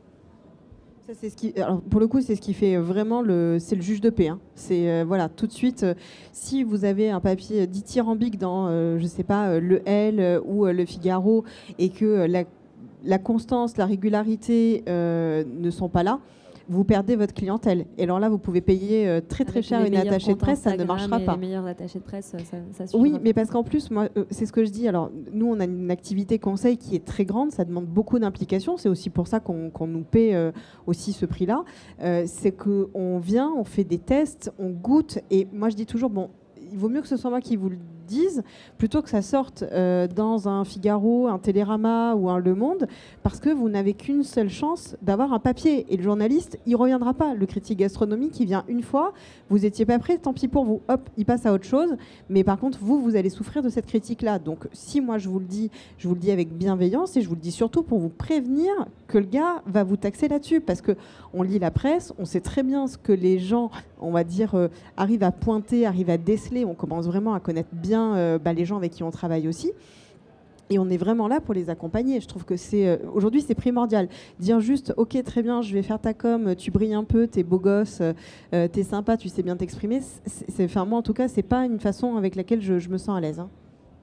Ça, c'est ce qui, alors, pour le coup, c'est ce qui fait vraiment le, c'est le juge de paix. Hein. C'est euh, voilà, tout de suite, euh, si vous avez un papier dithyrambique dans, euh, je sais pas, euh, le L euh, ou euh, le Figaro, et que euh, la, la constance, la régularité euh, ne sont pas là, vous perdez votre clientèle. Et alors là, vous pouvez payer euh, très très Avec cher une attachée de presse, ça ne marchera pas. Les meilleurs attachés de presse, ça, ça oui, pas. mais parce qu'en plus, moi, euh, c'est ce que je dis. Alors, nous, on a une activité conseil qui est très grande, ça demande beaucoup d'implication. C'est aussi pour ça qu'on, qu'on nous paie euh, aussi ce prix-là. Euh, c'est qu'on vient, on fait des tests, on goûte. Et moi, je dis toujours, bon, il vaut mieux que ce soit moi qui vous le disent, plutôt que ça sorte euh, dans un Figaro, un Télérama ou un Le Monde, parce que vous n'avez qu'une seule chance d'avoir un papier. Et le journaliste, il ne reviendra pas. Le critique gastronomique, il vient une fois, vous n'étiez pas prêt, tant pis pour vous. Hop, il passe à autre chose. Mais par contre, vous, vous allez souffrir de cette critique-là. Donc, si moi, je vous le dis, je vous le dis avec bienveillance et je vous le dis surtout pour vous prévenir que le gars va vous taxer là-dessus. Parce qu'on lit la presse, on sait très bien ce que les gens, on va dire, euh, arrivent à pointer, arrivent à déceler. On commence vraiment à connaître bien euh, bah, les gens avec qui on travaille aussi. Et on est vraiment là pour les accompagner. Je trouve que c'est euh, aujourd'hui c'est primordial. Dire juste ok très bien, je vais faire ta com, tu brilles un peu, t'es beau gosse, euh, t'es sympa, tu sais bien t'exprimer. C'est, c'est, enfin moi en tout cas c'est pas une façon avec laquelle je, je me sens à l'aise. Hein.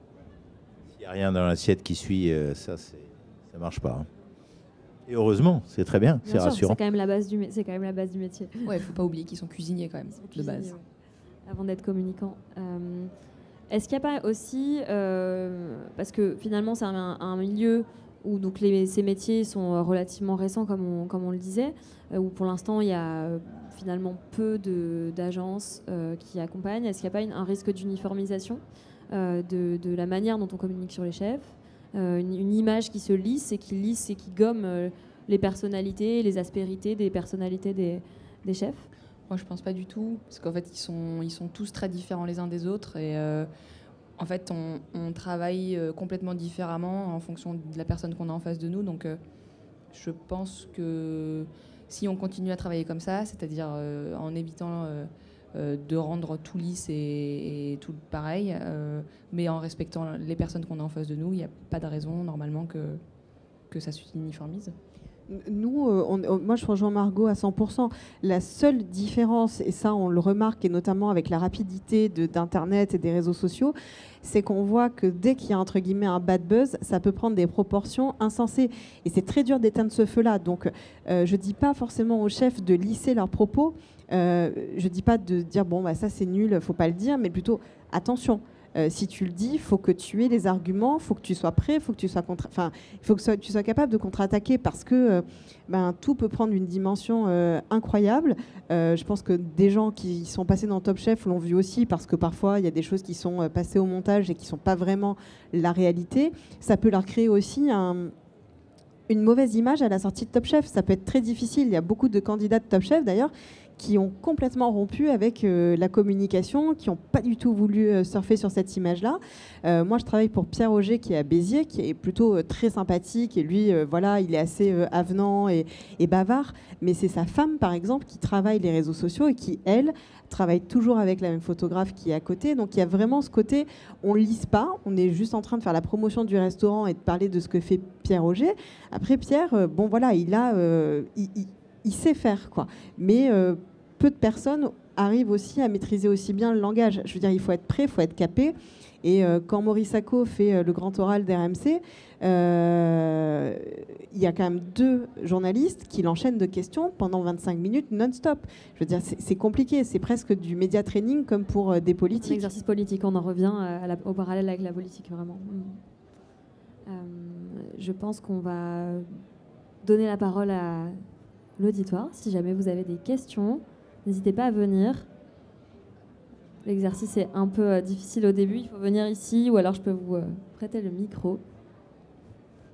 S'il n'y a rien dans l'assiette qui suit, euh, ça c'est, ça marche pas. Hein. Et heureusement, c'est très bien, bien c'est sûr, rassurant. C'est quand même la base du, c'est quand même la base du métier. Ouais, faut pas oublier qu'ils sont cuisiniers quand même de cuisiniers, base. Ouais. Avant d'être communicants. Euh, Est-ce qu'il n'y a pas aussi, euh, parce que finalement c'est un, un milieu où donc les, ces métiers sont relativement récents comme on, comme on le disait, euh, où pour l'instant il y a euh, finalement peu de, d'agences euh, qui accompagnent. Est-ce qu'il n'y a pas une, un risque d'uniformisation euh, de, de la manière dont on communique sur les chefs, euh, une, une image qui se lisse et qui lisse et qui gomme euh, les personnalités, les aspérités des personnalités des, des chefs ? Moi, je pense pas du tout, parce qu'en fait, ils sont, ils sont tous très différents les uns des autres, et euh, en fait, on, on travaille euh, complètement différemment en fonction de la personne qu'on a en face de nous. Donc, euh, je pense que si on continue à travailler comme ça, c'est-à-dire euh, en évitant euh, euh, de rendre tout lisse et, et tout pareil, euh, mais en respectant les personnes qu'on a en face de nous, il n'y a pas de raison normalement que, que ça s'uniformise. Nous, euh, on, on, moi je rejoins Margot à cent pour cent. La seule différence, et ça on le remarque, et notamment avec la rapidité de, d'Internet et des réseaux sociaux, c'est qu'on voit que dès qu'il y a entre guillemets un bad buzz, ça peut prendre des proportions insensées. Et c'est très dur d'éteindre ce feu-là. Donc euh, je ne dis pas forcément aux chefs de lisser leurs propos. Euh, je ne dis pas de dire bon bah ça c'est nul, il ne faut pas le dire, mais plutôt attention. Euh, si tu le dis, il faut que tu aies les arguments, il faut que tu sois prêt, il faut que tu sois contre... enfin, il faut que sois, tu sois capable de contre-attaquer parce que euh, ben, tout peut prendre une dimension euh, incroyable. Euh, je pense que des gens qui sont passés dans Top Chef l'ont vu aussi parce que parfois il y a des choses qui sont passées au montage et qui ne sont pas vraiment la réalité. Ça peut leur créer aussi un... une mauvaise image à la sortie de Top Chef. Ça peut être très difficile. Il y a beaucoup de candidats de Top Chef d'ailleurs qui ont complètement rompu avec euh, la communication, qui n'ont pas du tout voulu euh, surfer sur cette image-là. Euh, moi, je travaille pour Pierre Auger, qui est à Béziers, qui est plutôt euh, très sympathique, et lui, euh, voilà, il est assez euh, avenant et, et bavard. Mais c'est sa femme, par exemple, qui travaille les réseaux sociaux et qui, elle, travaille toujours avec la même photographe qui est à côté. Donc, il y a vraiment ce côté, on ne lisse pas, on est juste en train de faire la promotion du restaurant et de parler de ce que fait Pierre Auger. Après, Pierre, euh, bon, voilà, il a... Euh, il, il, il sait faire, quoi. Mais euh, peu de personnes arrivent aussi à maîtriser aussi bien le langage. Je veux dire, il faut être prêt, il faut être capé. Et euh, quand Maurice Sacco fait euh, le grand oral d'R M C, euh, il y a quand même deux journalistes qui l'enchaînent de questions pendant vingt-cinq minutes non-stop. Je veux dire, c'est, c'est compliqué. C'est presque du média training comme pour euh, des politiques. Un exercice politique. On en revient à la, au parallèle avec la politique, vraiment. Euh, je pense qu'on va donner la parole à l'auditoire. Si jamais vous avez des questions, n'hésitez pas à venir. L'exercice est un peu euh, difficile au début. Il faut venir ici ou alors je peux vous euh, prêter le micro. Oui ?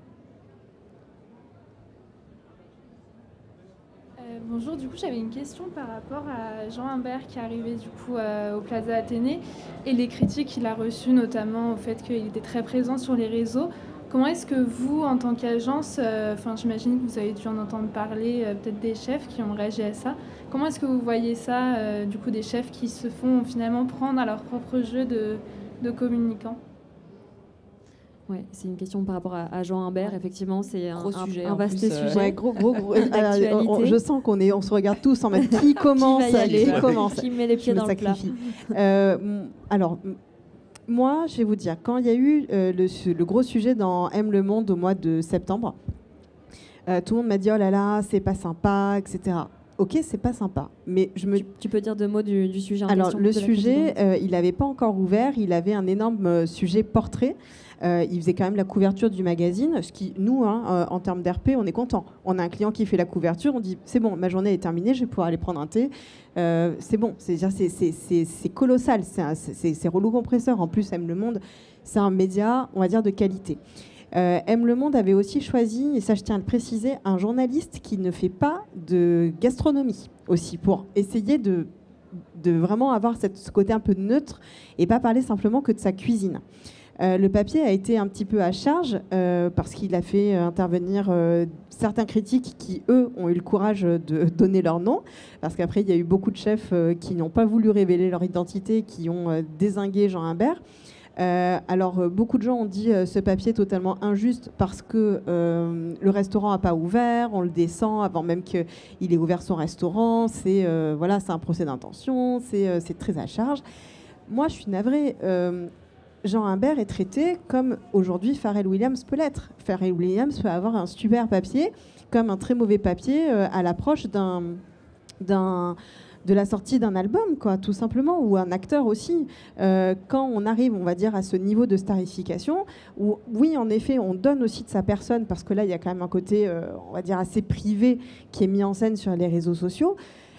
euh, Bonjour, du coup j'avais une question par rapport à Jean Humbert qui est arrivé du coup euh, au Plaza Athénée et les critiques qu'il a reçues, notamment au fait qu'il était très présent sur les réseaux. Comment est-ce que vous, en tant qu'agence, enfin, euh, j'imagine que vous avez dû en entendre parler, euh, peut-être des chefs qui ont réagi à ça. Comment est-ce que vous voyez ça, euh, du coup, des chefs qui se font finalement prendre à leur propre jeu de, de communicants ? Ouais, c'est une question par rapport à, à Jean Humbert. Effectivement, c'est un, gros un, sujet, un vaste plus, euh... sujet. Ouais, gros, gros, gros. euh, on, je sens qu'on est, on se regarde tous en mode qui commence, qui va y aller, qui commence, qui met les pieds je dans le plat. Euh, alors. Moi, je vais vous dire, quand il y a eu euh, le, le gros sujet dans Aime le Monde au mois de septembre, euh, tout le monde m'a dit « Oh là là, c'est pas sympa, et cetera » Ok, c'est pas sympa, mais je me... Tu, tu peux dire deux mots du, du sujet en Alors, question. le sujet, euh, il n'avait pas encore ouvert, il avait un énorme euh, sujet portrait, Euh, il faisait quand même la couverture du magazine, ce qui, nous, hein, euh, en termes d'R P, on est content. On a un client qui fait la couverture, on dit c'est bon, ma journée est terminée, je vais pouvoir aller prendre un thé. Euh, c'est bon, c'est, c'est, c'est, c'est, c'est colossal, c'est, un, c'est, c'est relou compresseur. En plus, Aime le Monde, c'est un média, on va dire, de qualité. Euh, Aime le Monde avait aussi choisi, et ça je tiens à le préciser, un journaliste qui ne fait pas de gastronomie aussi, pour essayer de de vraiment avoir cette, ce côté un peu neutre et pas parler simplement que de sa cuisine. Euh, le papier a été un petit peu à charge euh, parce qu'il a fait intervenir euh, certains critiques qui, eux, ont eu le courage de donner leur nom, parce qu'après, il y a eu beaucoup de chefs euh, qui n'ont pas voulu révéler leur identité, qui ont euh, dézingué Jean Imbert. Euh, alors, euh, beaucoup de gens ont dit euh, ce papier est totalement injuste parce que euh, le restaurant n'a pas ouvert, on le descend avant même qu'il ait ouvert son restaurant. C'est euh, voilà, c'est un procès d'intention, c'est, euh, c'est très à charge. Moi, je suis navrée. Euh, Jean Imbert est traité comme aujourd'hui Pharrell Williams peut l'être. Pharrell Williams peut avoir un super papier comme un très mauvais papier euh, à l'approche d'un... d'un de la sortie d'un album, quoi, tout simplement, ou un acteur aussi. Euh, quand on arrive, on va dire, à ce niveau de starification, où, oui, en effet, on donne aussi de sa personne, parce que là, il y a quand même un côté, euh, on va dire, assez privé qui est mis en scène sur les réseaux sociaux,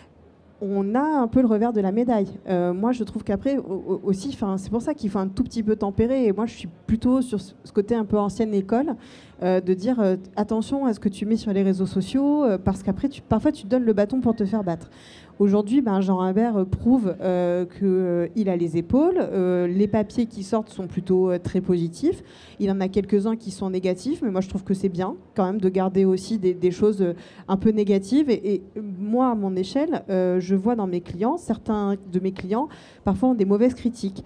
on a un peu le revers de la médaille. Euh, moi, je trouve qu'après, aussi, c'est pour ça qu'il faut un tout petit peu tempérer. Et moi, je suis plutôt sur ce côté un peu ancienne école, euh, de dire euh, attention à ce que tu mets sur les réseaux sociaux, euh, parce qu'après, tu, parfois, tu te donnes le bâton pour te faire battre. Aujourd'hui, ben, Jean Imbert prouve euh, qu'il euh, a les épaules. Euh, les papiers qui sortent sont plutôt euh, très positifs. Il en a quelques-uns qui sont négatifs, mais moi, je trouve que c'est bien quand même de garder aussi des, des choses euh, un peu négatives. Et, et moi, à mon échelle, euh, je vois dans mes clients, certains de mes clients, parfois ont des mauvaises critiques.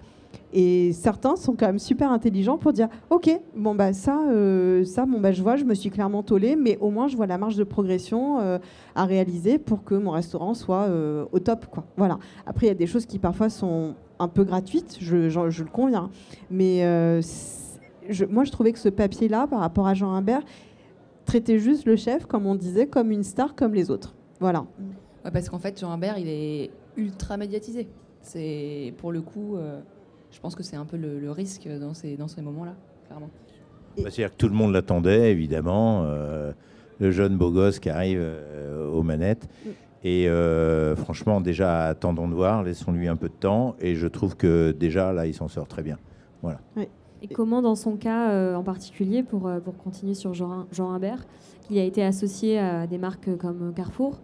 Et certains sont quand même super intelligents pour dire ok, bon bah ça, euh, ça, bon bah je vois, je me suis clairement tollée, mais au moins je vois la marge de progression euh, à réaliser pour que mon restaurant soit euh, au top, quoi. Voilà. Après il y a des choses qui parfois sont un peu gratuites, je, je, je le conviens, mais euh, je, moi je trouvais que ce papier-là, par rapport à Jean Imbert, traitait juste le chef, comme on disait, comme une star, comme les autres. Voilà. Ouais, parce qu'en fait Jean Imbert il est ultra médiatisé. C'est pour le coup. Euh... Je pense que c'est un peu le, le risque dans ces, dans ces moments-là, clairement. Bah, c'est-à-dire que tout le monde l'attendait, évidemment, euh, le jeune beau gosse qui arrive euh, aux manettes. Mm. Et euh, franchement, déjà, attendons de voir, laissons-lui un peu de temps. Et je trouve que déjà, là, il s'en sort très bien. Voilà. Oui. Et comment, dans son cas euh, en particulier, pour, euh, pour continuer sur Jean, Jean Imbert, il a été associé à des marques comme Carrefour.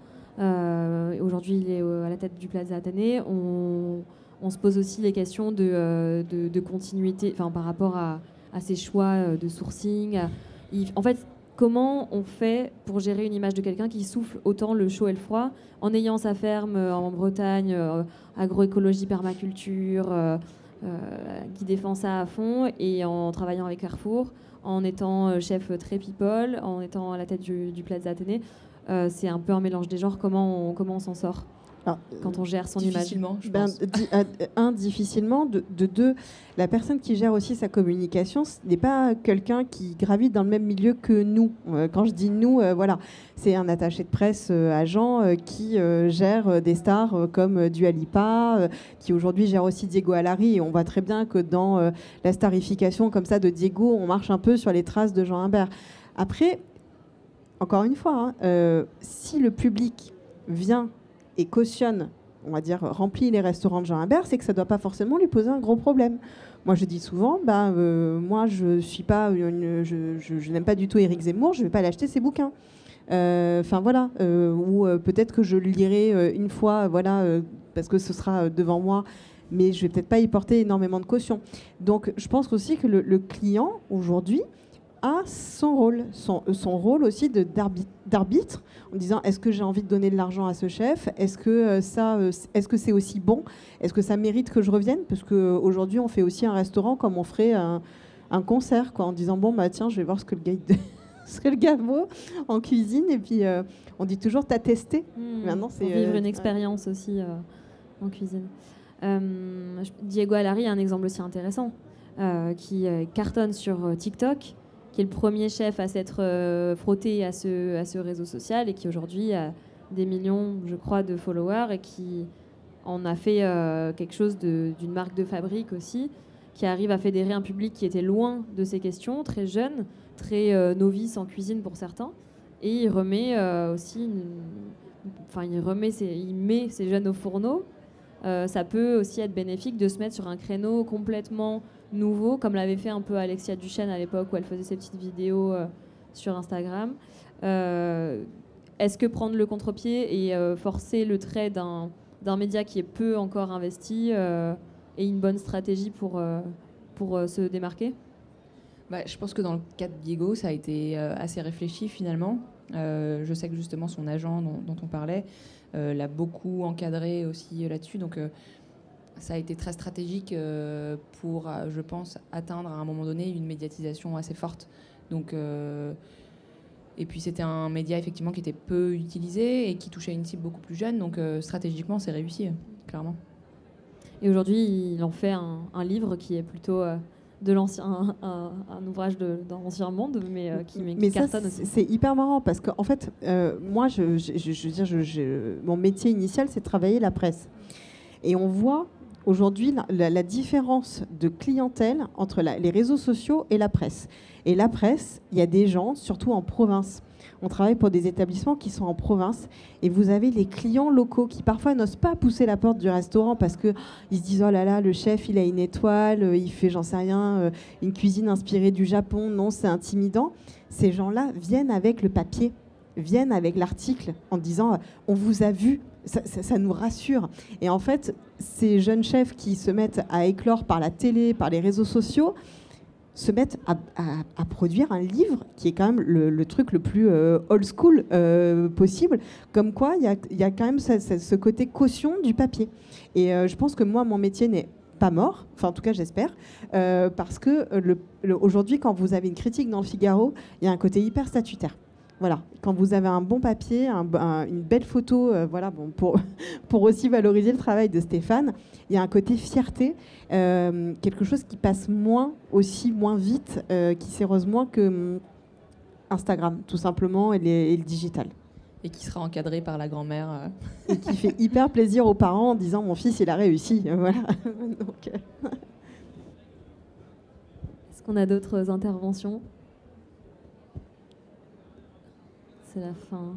Euh, aujourd'hui, il est à la tête du Plaza Athénée. On... On se pose aussi les questions de, euh, de, de continuité, enfin, par rapport à, à ses choix de sourcing. Il, en fait, comment on fait pour gérer une image de quelqu'un qui souffle autant le chaud et le froid en ayant sa ferme en Bretagne, euh, agroécologie, permaculture, euh, euh, qui défend ça à fond, et en travaillant avec Carrefour, en étant chef très people, en étant à la tête du, du Plaza Athénée. Euh, c'est un peu un mélange des genres. Comment on, comment on s'en sort ? Alors, quand on gère son image, je ben, pense. Di, euh, un, difficilement. De, de deux, la personne qui gère aussi sa communication, ce n'est pas quelqu'un qui gravite dans le même milieu que nous. Euh, quand je dis nous, euh, voilà, c'est un attaché de presse euh, agent euh, qui euh, gère euh, des stars euh, comme euh, Dua Lipa, euh, qui aujourd'hui gère aussi Diego Allari. Et on voit très bien que dans euh, la starification comme ça de Diego, on marche un peu sur les traces de Jean Imbert. Après, encore une fois, hein, euh, si le public vient et cautionne, on va dire, remplit les restaurants de Jean Imbert, c'est que ça ne doit pas forcément lui poser un gros problème. Moi, je dis souvent, bah, euh, moi, je suis pas, une, je, je, je n'aime pas du tout Éric Zemmour, je ne vais pas l'acheter ses bouquins. Enfin, euh, voilà. Euh, ou euh, peut-être que je le lirai euh, une fois, voilà, euh, parce que ce sera devant moi, mais je ne vais peut-être pas y porter énormément de caution. Donc, je pense aussi que le, le client, aujourd'hui, a son rôle, son, son rôle aussi de, d'arbitre, d'arbitre, en disant est-ce que j'ai envie de donner de l'argent à ce chef, est-ce que euh, ça, euh, est-ce que c'est aussi bon, est-ce que ça mérite que je revienne, parce qu'aujourd'hui on fait aussi un restaurant comme on ferait un, un concert, quoi, en disant bon bah tiens je vais voir ce que le gars, ce que le gars vaut en cuisine, et puis euh, on dit toujours t'as testé. Mmh, Maintenant c'est pour vivre euh, une expérience ouais. aussi euh, en cuisine. Euh, Diego Allari est un exemple aussi intéressant euh, qui euh, cartonne sur euh, TikTok, qui est le premier chef à s'être euh, frotté à ce, à ce réseau social et qui aujourd'hui a des millions, je crois, de followers et qui en a fait euh, quelque chose de, d'une marque de fabrique aussi, qui arrive à fédérer un public qui était loin de ces questions, très jeune, très euh, novice en cuisine pour certains. Et il remet euh, aussi, une... enfin, il, remet ses... il met ces jeunes au fourneau. Euh, ça peut aussi être bénéfique de se mettre sur un créneau complètement nouveau, comme l'avait fait un peu Alexia Duchesne à l'époque où elle faisait ses petites vidéos euh, sur Instagram. Euh, est-ce que prendre le contre-pied et euh, forcer le trait d'un, d'un média qui est peu encore investi euh, est une bonne stratégie pour, euh, pour euh, se démarquer ? Bah, je pense que dans le cas de Diego, ça a été euh, assez réfléchi finalement. Euh, je sais que justement son agent dont, dont on parlait euh, l'a beaucoup encadré aussi euh, là-dessus. Donc euh, ça a été très stratégique euh, pour, euh, je pense, atteindre à un moment donné une médiatisation assez forte. Donc, euh, et puis c'était un média effectivement qui était peu utilisé et qui touchait une cible beaucoup plus jeune. Donc euh, stratégiquement, c'est réussi, clairement. Et aujourd'hui, il en fait un, un livre qui est plutôt... Euh de l'ancien, un, un, un ouvrage de, d'un ancien monde, mais euh, qui, mais qui mais ça, cartonne aussi. C'est hyper marrant parce qu'en en fait, euh, moi, je, je, je, je veux dire, je, je, mon métier initial, c'est de travailler la presse. Et on voit aujourd'hui la, la, la différence de clientèle entre la, les réseaux sociaux et la presse. Et la presse, il y a des gens, surtout en province. On travaille pour des établissements qui sont en province et vous avez les clients locaux qui parfois n'osent pas pousser la porte du restaurant parce qu'ils se disent « Oh là là, le chef, il a une étoile, il fait, j'en sais rien, une cuisine inspirée du Japon. Non, c'est intimidant. » Ces gens-là viennent avec le papier, viennent avec l'article en disant « On vous a vu. » Ça, ça, ça nous rassure. Et en fait, ces jeunes chefs qui se mettent à éclore par la télé, par les réseaux sociaux, se mettent à, à, à produire un livre qui est quand même le, le truc le plus euh, old school euh, possible. Comme quoi, il y, y a quand même ce, ce côté caution du papier. Et euh, je pense que moi, mon métier n'est pas mort, enfin en tout cas j'espère, euh, parce que le, le, aujourd'hui, quand vous avez une critique dans le Figaro, il y a un côté hyper statutaire. Voilà, quand vous avez un bon papier, un, un, une belle photo, euh, voilà, bon, pour, pour aussi valoriser le travail de Stéphane, il y a un côté fierté, euh, quelque chose qui passe moins, aussi moins vite, euh, qui s'érose moins que hum, Instagram, tout simplement, et, les, et le digital. Et qui sera encadré par la grand-mère. Euh. Et qui fait hyper plaisir aux parents en disant « Mon fils, il a réussi ». Voilà. Donc, euh... Est-ce qu'on a d'autres interventions ? C'est la fin.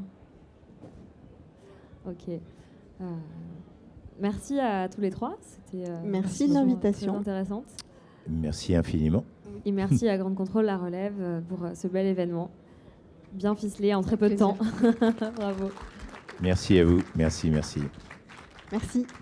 Ok. Euh, merci à tous les trois. C'était euh, merci de l'invitation. Très intéressante. Merci infiniment. Et merci à Grande Contrôle La Relève pour ce bel événement. Bien ficelé en très peu de temps. Bravo. Merci à vous. Merci, merci. Merci.